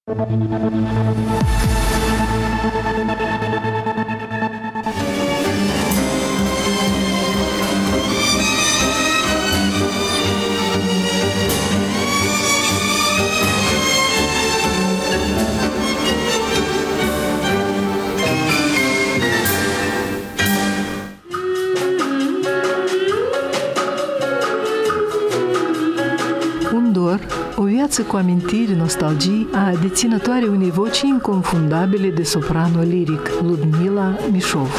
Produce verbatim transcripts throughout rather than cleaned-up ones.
O viață cu amintiri, nostalgii a deținătoare unei voci inconfundabile de soprano liric, Ludmila Mișov.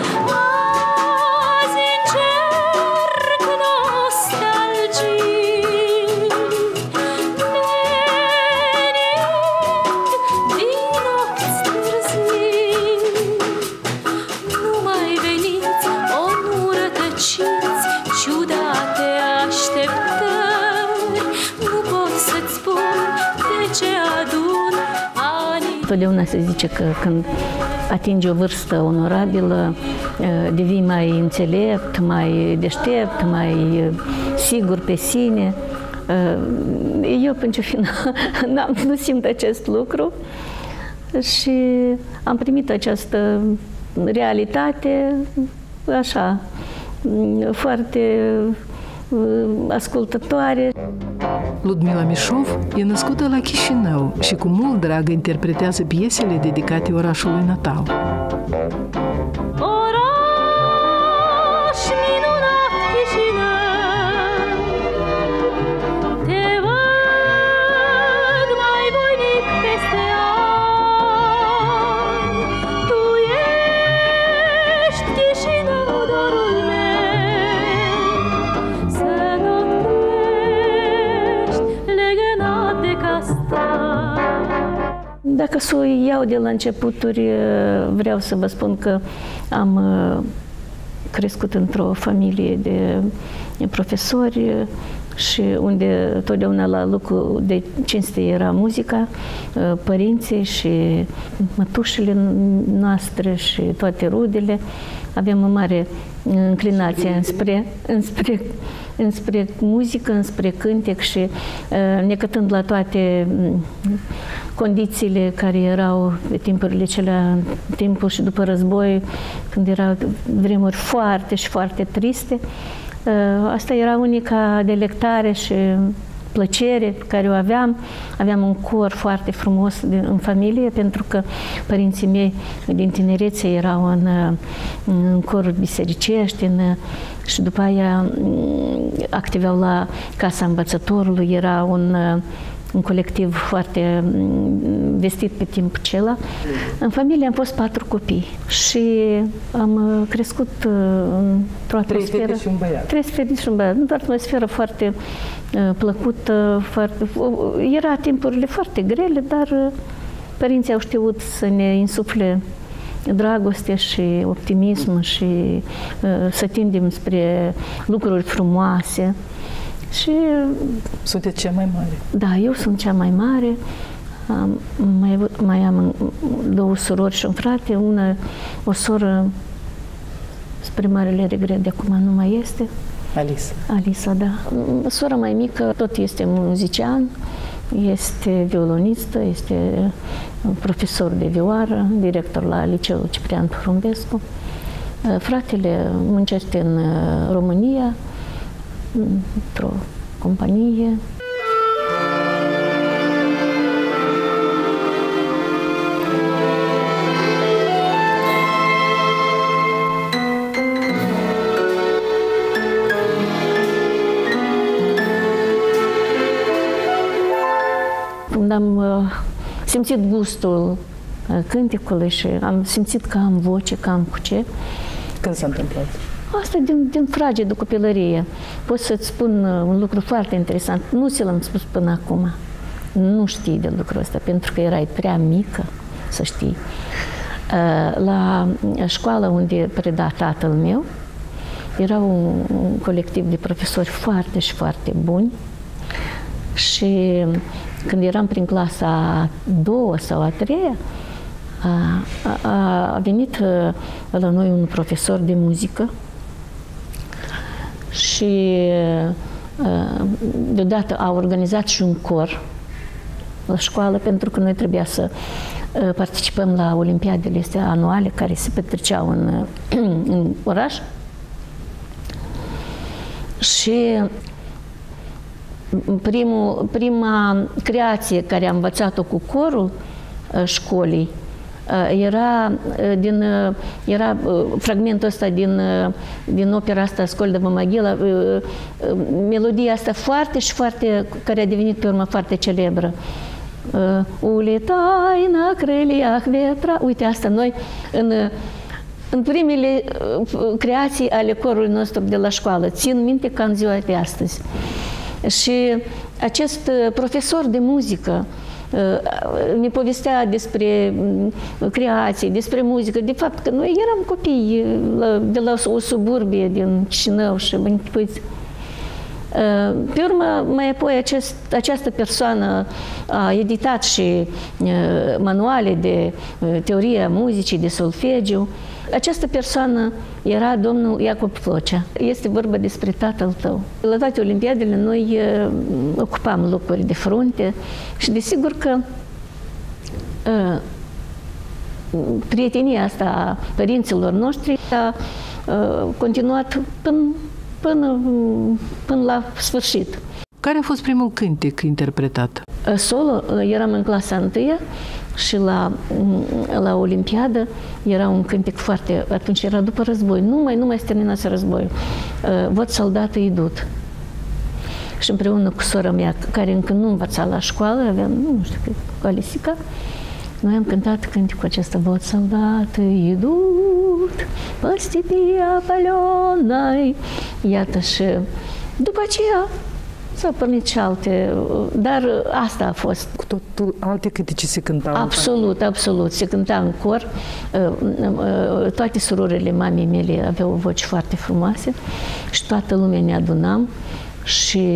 Totdeauna se zice că când atingi o vârstă onorabilă, devii mai înțelept, mai deștept, mai sigur pe sine. Eu, pentru final, nu simt acest lucru și am primit această realitate, așa, foarte ascultătoare. Ludmila Mișov e născută la Chișinău și cu mult drag interpretează piesele dedicate orașului natal. Dacă să o iau de la începuturi, vreau să vă spun că am crescut într-o familie de profesori și unde totdeauna la locul de cinste era muzica, părinții și mătușile noastre și toate rudele. Aveam o mare înclinație înspre, înspre, înspre muzică, înspre cântec și necătând la toate condițiile care erau pe timpurile celea, timpul și după război, când erau vremuri foarte și foarte triste. Asta era unica delectare și plăcere pe care o aveam. Aveam un cor foarte frumos de, în familie, pentru că părinții mei din tinerețe erau în, în coruri bisericești în, și după aia activeau la Casa Învățătorului. Era un un colectiv foarte vestit pe timpul acela. În familie am fost patru copii și am crescut într-o atmosferă... Trei fete și un băiat. Trei fete și un băiat. Într-o atmosferă foarte plăcută, foarte... Era timpurile foarte grele, dar părinții au știut să ne insufle dragoste și optimism și să tindem spre lucruri frumoase. Și sunteți cea mai mare? Da, eu sunt cea mai mare. Am, mai, mai am două surori și un frate. Una, o soră, spre marele regret, de acum nu mai este. Alisa. Alisa, da. Sora mai mică tot este muzician, este violonistă, este profesor de vioară, director la Liceul Ciprian Porumbescu. Fratele muncește în România, într-o companie. Când am uh, simțit gustul uh, cântecului și am simțit că am voce, că am cu ce. Când s-a întâmplat? Asta din, din fragedă copilărie. Pot să-ți spun un lucru foarte interesant. Nu ți l-am spus până acum. Nu știi de lucrul ăsta, pentru că erai prea mică să știi. La școala unde preda tatăl meu, era un, un colectiv de profesori foarte și foarte buni și când eram prin clasa a doua sau a treia, a, a, a venit la noi un profesor de muzică și deodată a organizat și un cor la școală, pentru că noi trebuia să participăm la olimpiadele astea anuale care se petreceau în, în oraș. Și primul, prima creație care am învățat-o cu corul școlii era, din, era fragmentul ăsta din, din opera asta Ascol de Momaghila, melodia asta foarte și foarte, care a devenit pe urmă foarte celebră. Uletai na creliach vetra. Uite, asta noi în, în primele creații ale corului nostru de la școală. Țin minte ca în ziua de astăzi. Și acest profesor de muzică ne povestea despre creații, despre muzică. De fapt, că noi eram copii de la o suburbie din Chișinău și vă închipuiți. Pe urmă, mai apoi acest, această persoană a editat și manuale de teorie a muzicii, de solfegiu. Această persoană era domnul Iacob Flocea. Este vorba despre tatăl tău. La toate olimpiadele noi ocupam locuri de frunte și desigur că prietenia asta a părinților noștri a continuat până Până, până la sfârșit. Care a fost primul cântec interpretat? Solo, eram în clasa întâia și la, la Olimpiadă era un cântec foarte, atunci era după război, nu mai, nu mai se terminase războiul. Văd soldată idut. Și împreună cu sora mea, care încă nu învăța la școală, aveam, nu știu, cu Alisica, noi am cântat cântecul acesta, văd soldată idut, pe stepia palionai. Iată, și după aceea s-au pornit și alte, dar asta a fost. Cu totul alte cântece se cântau. Absolut, absolut, se cânta în cor. Toate surorile mamei mele aveau voci foarte frumoase și toată lumea ne adunam și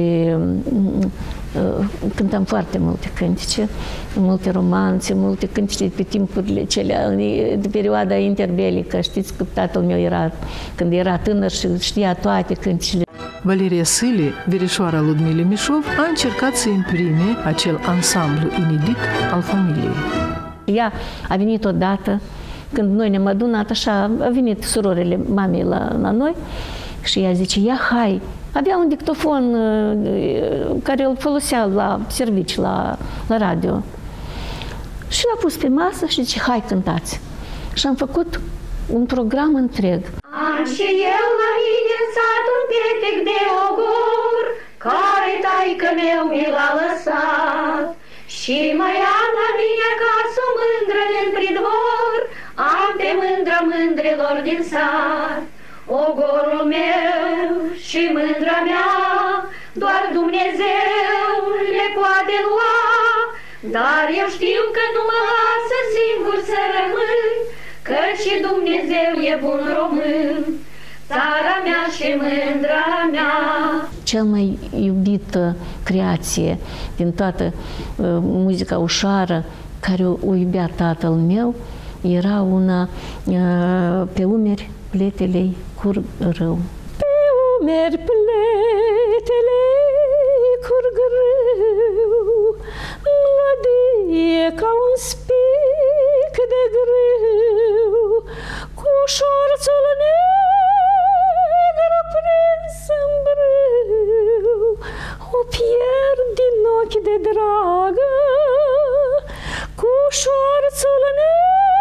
cântam foarte multe cântece, multe romanțe, multe cântece pe timpurile celea, de perioada interbelică. Știți că tatăl meu era, când era tânăr și știa toate cântecele. Valeria Sâle, verișoara Ludmilei Mișov, a încercat să imprime acel ansamblu inedit al familiei. Ea a venit odată, când noi ne-am adunat, așa, a venit surorile mamei la, la noi și ea zice, ia hai, avea un dictofon care îl folosea la servici, la, la radio. Și l-a pus pe masă și zice, hai, cântați. Și am făcut un program întreg. Am și eu la mine în sat un pietec de ogor, care taică meu mi l-a lăsat. Și mai am la mine acasă o mândră din pridvor, am pe mândra mândrilor din sat. Ogorul meu și mândra mea, doar Dumnezeu le poate lua, dar eu știu că nu mă lasă singur să rămân, căci și Dumnezeu e bun român, țara mea și mândra mea. Cea mai iubită creație din toată uh, muzica ușoară care o, o iubea tatăl meu era una uh, pe umeri pletele curg rău. Pe umeri pletele curg rău, mlădie ca un spic de grâu, cu șorțul negru prins în brâu, o pierd din ochi de dragă, cu șorțul negru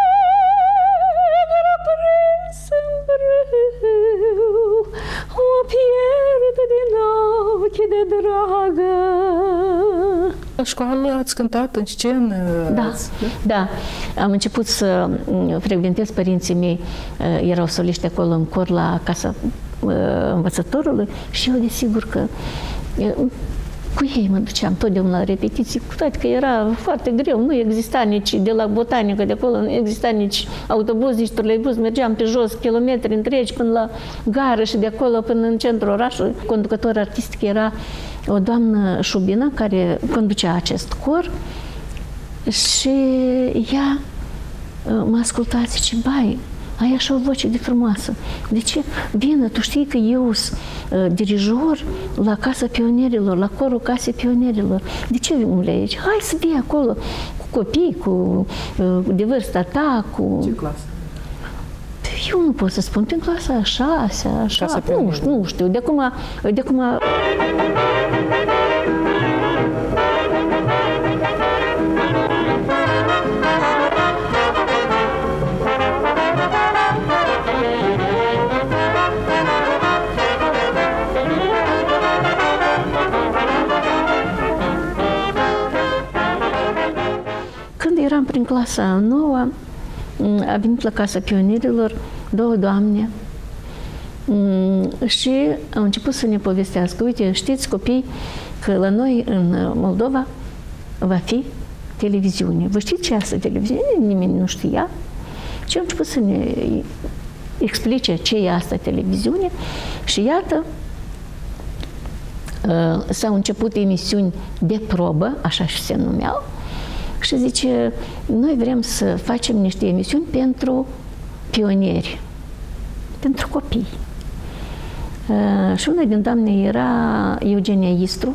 prins în brâu, o pierd din ochi de dragă. La școală ați cântat în scenă? Da, ați... da. Am început să frecventez, părinții mei erau soliști acolo în cor la Casa Învățătorului și eu desigur că cu ei mă duceam totdeauna la repetiții, cu toate că era foarte greu, nu exista nici de la botanică de acolo, nu exista nici autobuz, nici troleibuz, mergeam pe jos kilometri întregi până la gară și de acolo până în centrul orașului. Conducător artistic era o doamnă Șubină care conducea acest cor și ea mă asculta, zice, bai, ai așa o voce de frumoasă. De ce? Bine, tu știi că eu sunt uh, dirijor la Casa Pionierilor, la corul Casei Pionierilor. De ce umbli aici? Hai să vii acolo cu copii, cu uh, de vârsta ta, cu... Ce clasă? Eu nu pot să spun, prin clasa a șasea, așa, nu știu, nu știu, de acum, de acum... Când eram prin clasa a noua, a venit la Casa Pionierilor două doamne și au început să ne povestească. Uite, știți, copii, că la noi în Moldova va fi televiziune. Vă știți ce asta televiziune? Nimeni nu știa. Și au început să ne explice ce e asta televiziune. Și iată, s-au început emisiuni de probă, așa și se numeau, și zice, noi vrem să facem niște emisiuni pentru pionieri, pentru copii. Uh, și una din doamne era Eugenia Istru,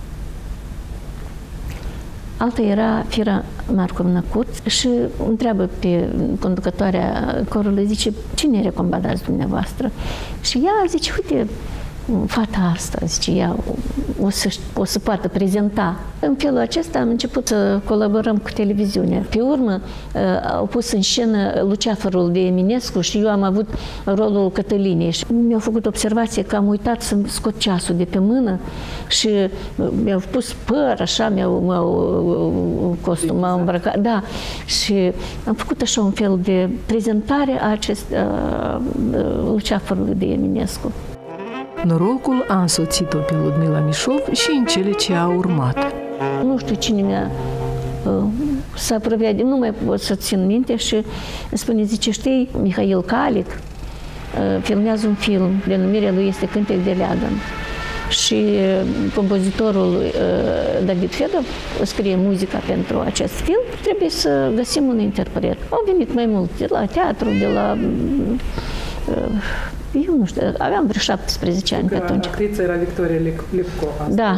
alta era Fira Marcovna Curț și întreabă pe conducătoarea corului, zice, cine recomandați dumneavoastră? Și ea zice, uite, fata asta, zice, ea o să, o să poată prezenta. În felul acesta am început să colaborăm cu televiziunea. Pe urmă au pus în scenă Luceafărul de Eminescu și eu am avut rolul Cătălinei. Și mi-au făcut observație că am uitat să-mi scot ceasul de pe mână și mi-au pus păr, așa, mi-au, m-au costum, m-au îmbrăcat. Da. Și am făcut așa un fel de prezentare a acest a, Luceafărului de Eminescu. Norocul a însoțit-o pe Ludmila Mișov și în cele ce a urmat. Nu știu cine mi-a uh, s-a apropiat, nu mai pot să țin minte și spune, zice, știi, Mihail Calic uh, filmează un film, denumirea lui este Cântec de Leagăn. Și uh, compozitorul uh, David Fedov scrie muzica pentru acest film, trebuie să găsim un interpret. Au venit mai mult de la teatru, de la... Uh, Eu nu știu, aveam vreo șaptesprezece ani pe atunci. Actrița era Victoria Lipco. Da.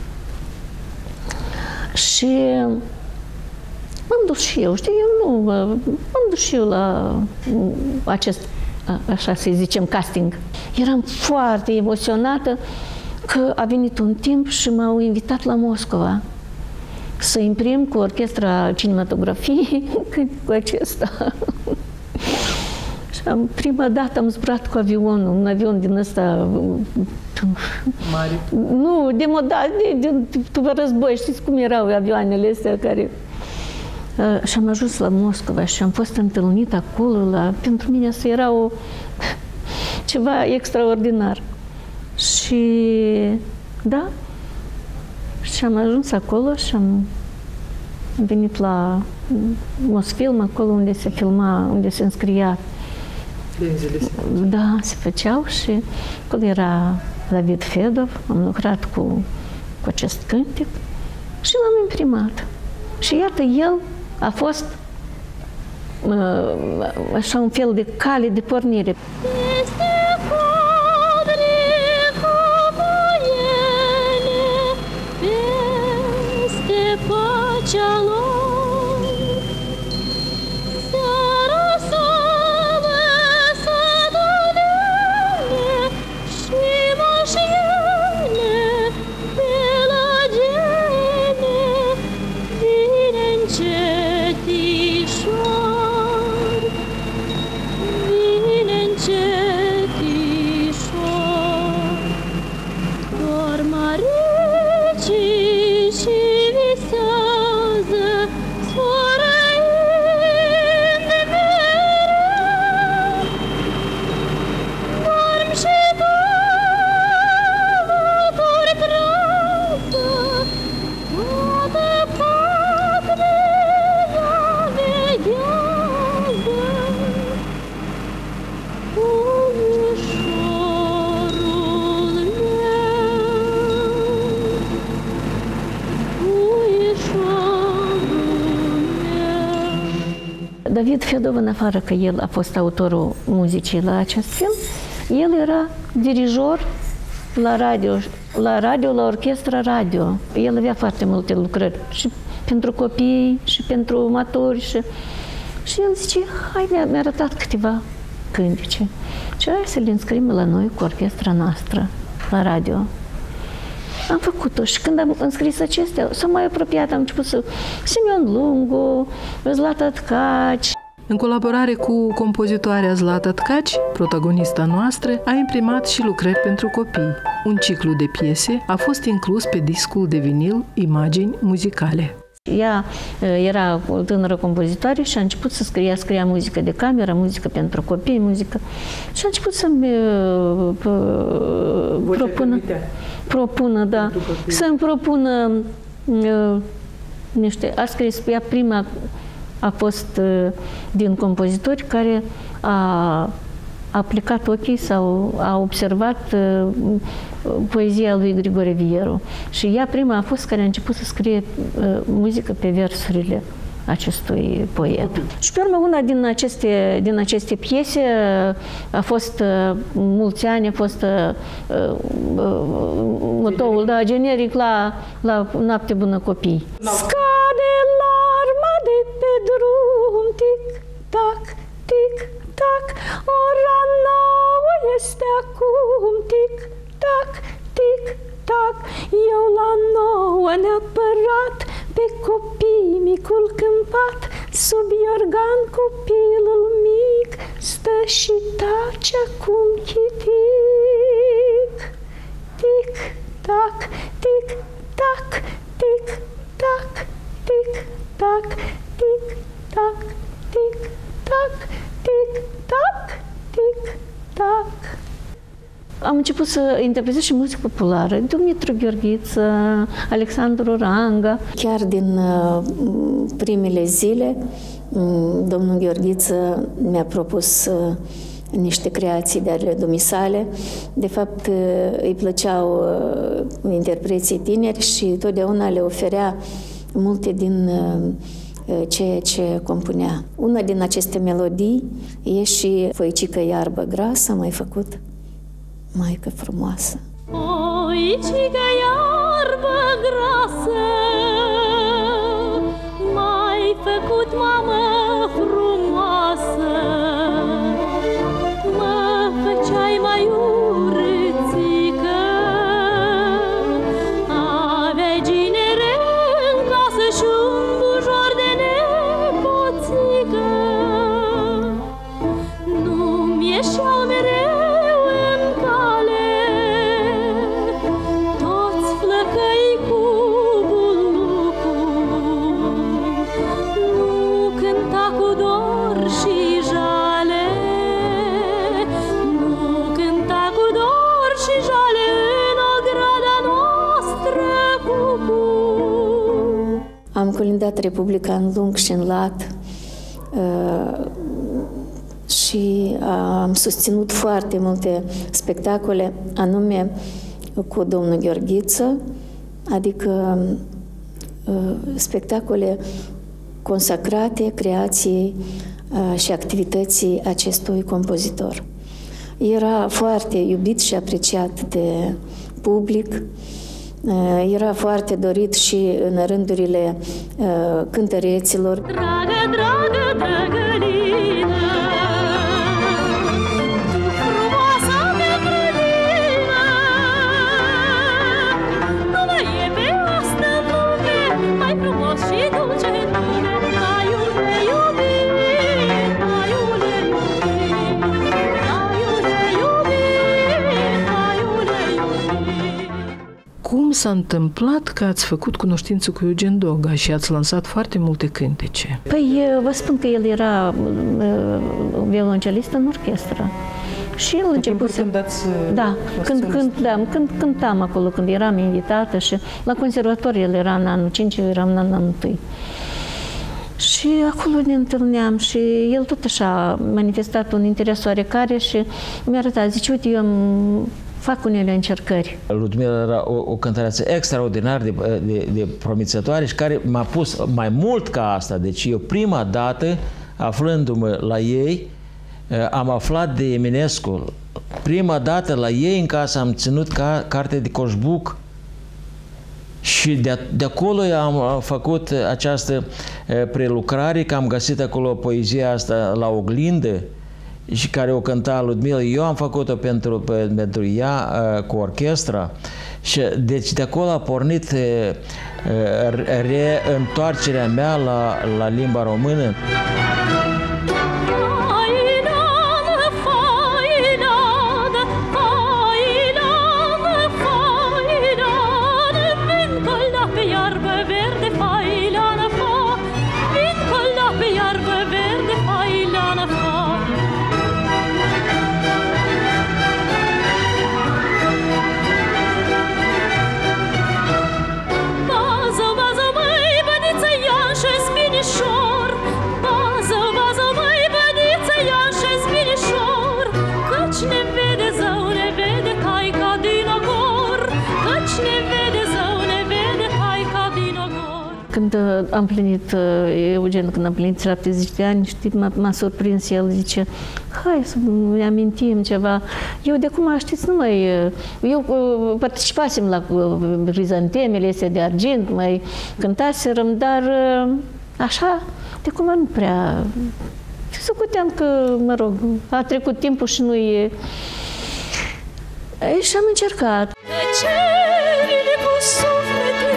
Și m-am dus și eu, știi, eu nu, m-am dus și eu la acest, așa să zicem, casting. Eram foarte emoționată că a venit un timp și m-au invitat la Moscova să imprim cu orchestra cinematografiei cu acesta. Am, prima dată am zburat cu avionul, un avion din ăsta... Mare? Nu, de moda, de, de, de război, știți cum erau avioanele astea care... Uh, și am ajuns la Moscova și am fost întâlnit acolo, la, pentru mine asta era o, ceva extraordinar. Și, da, și am ajuns acolo și am venit la Mosfilm, acolo unde se filma, unde se înscria. Da, se făceau și acolo era David Fedov, am lucrat cu, cu acest cântec și l-am imprimat. Și iată, el a fost așa un fel de cale de pornire. David Fedov, în afară că el a fost autorul muzicii la acest film, el era dirijor la radio, la radio, la orchestra radio. El avea foarte multe lucrări și pentru copii și pentru maturi și, și el zice, hai, mi-a, mi-a arătat câteva cântece. Și hai să le înscrim la noi cu orchestra noastră la radio. Am făcut-o și când am înscris acestea, s-am mai apropiat, am început să... Simeon Lungu, Zlata Tkaci. În colaborare cu compozitoarea Zlata Tkaci, protagonista noastră, a imprimat și lucrări pentru copii. Un ciclu de piese a fost inclus pe discul de vinil Imagini muzicale. Ea era o tânără compozitoare și a început să scria, scria muzică de cameră, muzică pentru copii, muzică... Și a început să-mi propună, propună, da, să-mi propună uh, niște... A scris, ea prima a fost uh, din compozitori care a aplicat ochii sau a observat uh, poezia lui Grigore Vieru. Și ea prima a fost care a început să scrie uh, muzică pe versurile acestui poet. Și pe urmă una din aceste, din aceste piese a fost uh, mulți ani, a fost uh, uh, motoul, da, generic la, la Noapte bună copii. Scade larma de pe drum, tic-tac, tic-tac, ora nouă este acum, tic-tac, tic-tac, eu la nouă neapărat, pe copii micul câmpat, sub iorgan copilul mic, stă și tace acum chitic. Tic-tac, tic-tac, tic-tac, tic-tac, tic-tac, tic-tac, tic-tac, tic-tac. Am început să interpretez și muzică populară, Dumitru Gheorghiță, Alexandru Ranga. Chiar din primele zile, domnul Gheorghiță mi-a propus niște creații de ale dumisale. De fapt, îi plăceau interpreții tineri și totdeauna le oferea multe din ceea ce compunea. Una din aceste melodii e și Foicică iarbă grasă, mai făcut Maică frumoasă. Foicică iarbă grasă, m-ai făcut mamă frumoasă, mă făceai mai urâțică, aveai ginere în casă și un bujor de nepoțică. Nu-mi ieșeau mereu Am colindat Republica în lung și în lat uh, și am susținut foarte multe spectacole, anume cu domnul Gheorghiță, adică uh, spectacole consacrate creației uh, și activității acestui compozitor. Era foarte iubit și apreciat de public. Era foarte dorit și în rândurile uh, cântăreților. Dragă, dragă, drăgălină, frumoasa de grădină, nu mai e pe asta lume, mai frumos și dulce în lume, aiule iubit, aiule iubit, aiule iubit, aiule iubit. Cum s-a întâmplat că ați făcut cunoștință cu Eugen Doga și ați lansat foarte multe cântece? Păi, vă spun că el era violoncelist în orchestră. Și el început să... Când ați... Da, când, când, da, când cântam acolo, când eram invitată și la conservator el era în anul cinci, eu eram în anul întâi. Și acolo ne întâlneam și el tot așa a manifestat un interes oarecare și mi-a arătat, zice, uite, eu am fac unele încercări. Ludmila era o, o cântăreață extraordinar de, de, de promițătoare și care m-a pus mai mult ca asta. Deci eu prima dată aflându-mă la ei, am aflat de Eminescu. Prima dată la ei în casă am ținut ca carte de coșbuc și de, de acolo am făcut această prelucrare, că am găsit acolo poezia asta La oglindă și care o cânta Ludmila. Eu am făcut-o pentru, pentru ea cu orchestra și deci de acolo a pornit reîntoarcerea mea la, la limba română. Când am plinit, Eugen, când am plinit șaptezeci de ani, știi, m-a surprins, el zice, hai să ne amintim ceva. Eu de acum, știți, nu mai... Eu participasem la Rizantemele astea de argint, mai cântaserăm, dar așa, de acum nu prea... Socoteam că, mă rog, a trecut timpul și nu e... Și am încercat. Tăcerile cu suflete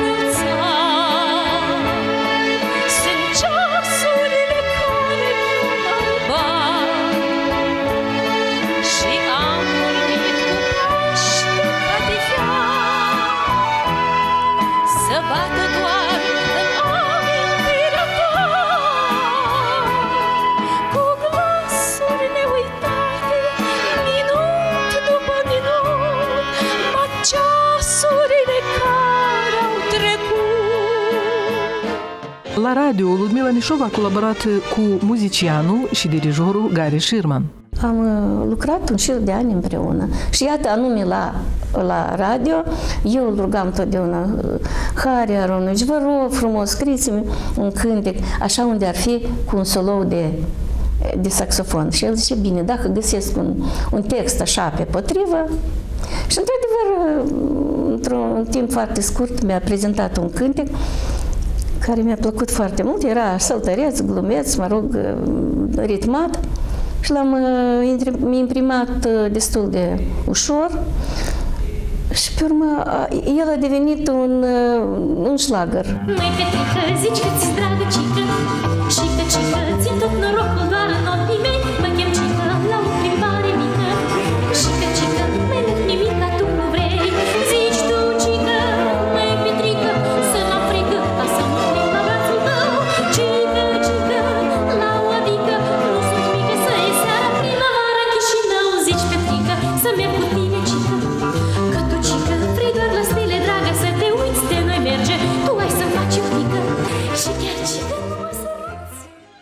La radio, Ludmila Mișov a colaborat cu muzicianul și dirijorul Gary Sherman. Am lucrat un șir de ani împreună și iată, anume la, la radio, eu îl rugam totdeauna, Hari Aronovici, vă rog frumos, scriți-mi un cântec, așa unde ar fi cu un solou de, de saxofon. Și el zice, bine, dacă găsesc un, un text așa pe potrivă. Și într-adevăr, într-un timp foarte scurt, mi-a prezentat un cântec care mi-a plăcut foarte mult, era săltăreț, glumeț, mă rog, ritmat și l-am imprimat destul de ușor și pe urmă el a devenit un, un șlagăr. Măi, Petrică, zici că-ți dragă cică și că cică țin tot norocul doar în ochii mei, mă chem cică la o plimbare mică și că cică mai mult nimic ca tu nu vrei. Zici tu, cică, măi, Petrică, să mă frică ca să mă uit la brațul tău. Cică, cică, la o adică, nu sunt mică să iei seara primăvară în Chișinău. Zici, Petrică, să merg cu tine, cică, că tu, cică, vrei doar la stele, dragă, să te uiți de noi merge. Tu ai să faci o pică și chiar, cică, nu mă săruți.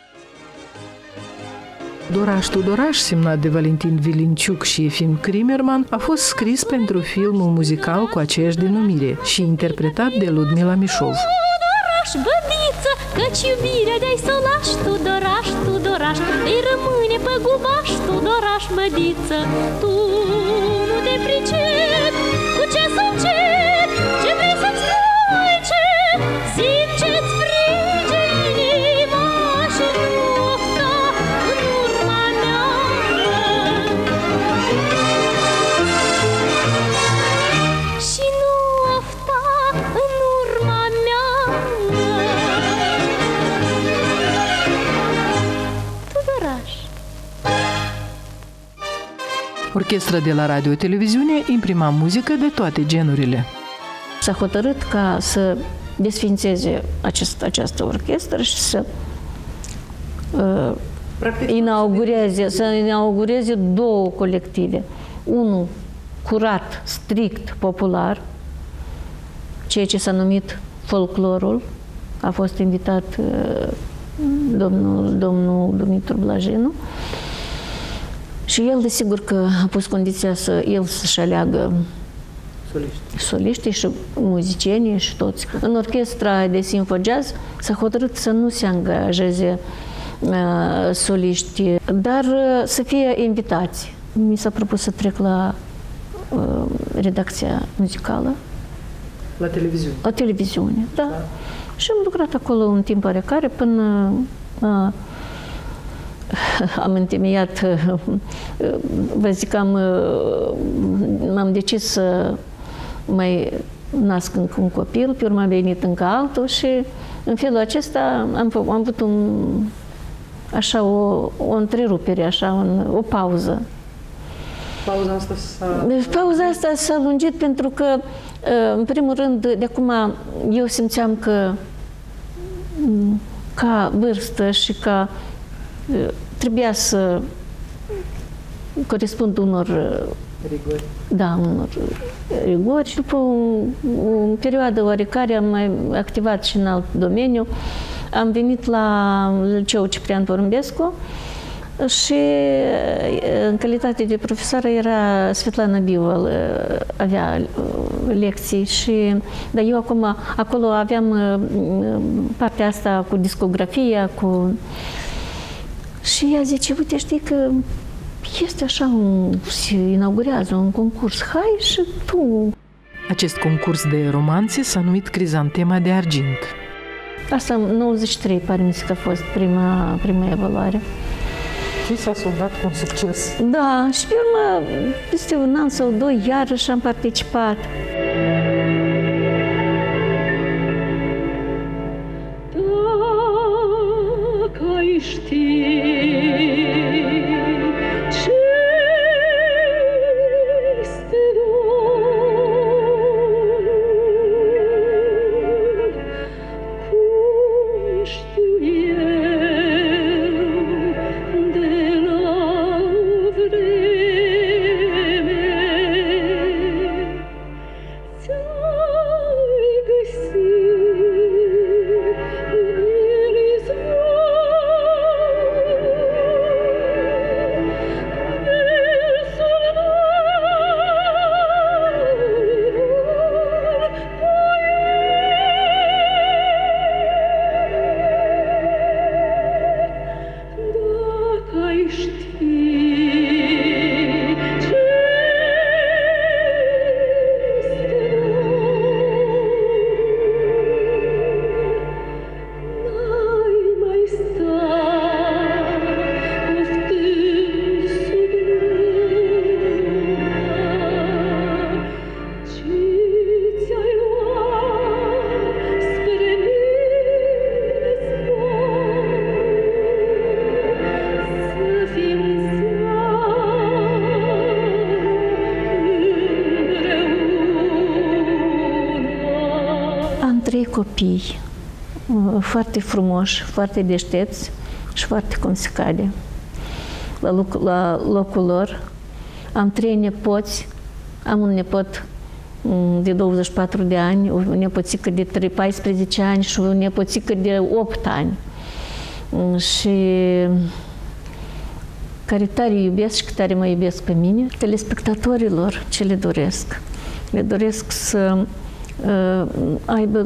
Doraș Tudoraș, semnat de Valentin Vilinciuc și Efim Krimerman, a fost scris pentru filmul muzical cu aceeași denumire și interpretat de Ludmila Mișov. Tudoraș, bădiță, căci iubirea de-ai să o lași, Tudoraș, Tudoraș, îi rămâne pe gubaș, Tudoraș, bădiță. Tu nu te pricepi, cu ce să încep, ce vrei să-ți spui, ce simt, ce-ți frige inima și lupta în urma mea. Și nu ofta în urma mea. Tudoraș. Orchestra de la Radio-Televiziune imprima muzică de toate genurile. S-a hotărât ca să desfințeze acest, această orchestră și să uh, inaugureze, să inaugureze două colective. Unul curat, strict, popular, ceea ce s-a numit folclorul. A fost invitat uh, domnul, domnul Dumitru Blajinu. Și el, desigur, că a pus condiția să el să-și aleagă soliști. soliștii și muzicienii și toți. În orchestra de Sinfo Jazz s-a hotărât să nu se angajeze soliști, dar să fie invitați. Mi s-a propus să trec la redacția muzicală. La televiziune? La televiziune, da. da. Și am lucrat acolo un timp oarecare până a, am întemeiat, vă zic, am, m-am decis să mai nasc încă un copil, pe urmă a venit încă altul și în felul acesta am, am avut un, așa o, o întrerupere, așa, un, o pauză. Pauza asta s-a... Pauza asta s-a lungit pentru că, în primul rând, de acum eu simțeam că ca vârstă și ca trebuia să corespund unor rigori. Da, unor rigori și după o, o perioadă oarecare am mai activat și în alt domeniu. Am venit la Liceul Ciprian Porumbescu și în calitate de profesoară era Svetlana Biu, avea lecții și, dar eu acum, acolo aveam partea asta cu discografia, cu... Și ea zice, uite, știi că este așa, un, se inaugurează un concurs, hai și tu. Acest concurs de romanțe s-a numit Crizantema de Argint. Asta în nouăzeci și trei, pare mi se că a fost prima, prima evaluare. Și s-a soldat cu un succes. Da, și pe urmă, peste un an sau doi, iarăși am participat. Dacă ai ști ce este dor, cum știu eu de la vreme, ți-ai găsit în trei copii foarte frumoși, foarte deștepți și foarte cum se cade. La, loc, la locul lor am trei nepoți, am un nepot de douăzeci și patru de ani, o nepoțică de paisprezece ani și o nepoțică de opt ani. Și care tare iubesc și tare mă iubesc pe mine. Telespectatorilor ce le doresc? Le doresc să uh, aibă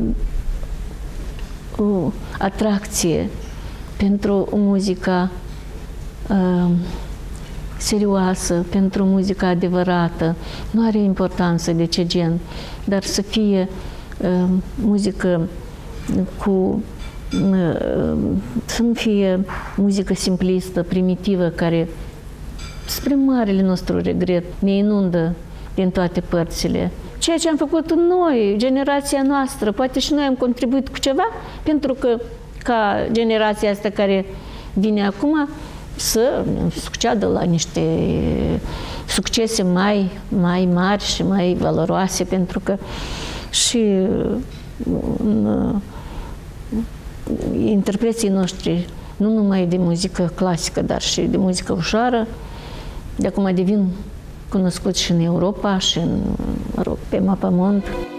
o atracție pentru muzica uh, serioasă, pentru muzica adevărată. Nu are importanță de ce gen, dar să fie uh, muzică cu să nu fie muzică simplistă, primitivă, care, spre marele nostru regret, ne inundă din toate părțile. Ceea ce am făcut noi, generația noastră, poate și noi am contribuit cu ceva, pentru că, ca generația asta care vine acum, să succeadă la niște succese mai, mai mari și mai valoroase, pentru că și în, interpreții noștri, nu numai de muzică clasică, dar și de muzică ușoară, de acum devin cunoscuți și în Europa, și în, mă rog, pe mapamond.